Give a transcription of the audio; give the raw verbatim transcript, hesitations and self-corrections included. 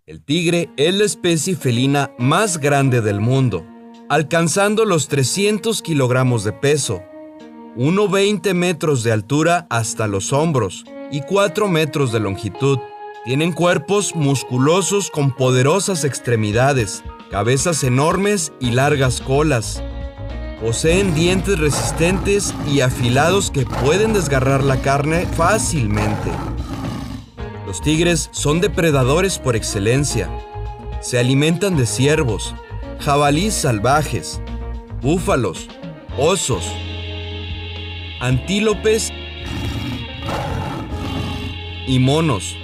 El tigre es la especie felina más grande del mundo, alcanzando los trescientos kilogramos de peso, uno coma veinte metros de altura hasta los hombros y cuatro metros de longitud. Tienen cuerpos musculosos con poderosas extremidades, cabezas enormes y largas colas. Poseen dientes resistentes y afilados que pueden desgarrar la carne fácilmente. Los tigres son depredadores por excelencia. Se alimentan de ciervos, jabalíes salvajes, búfalos, osos, antílopes y monos.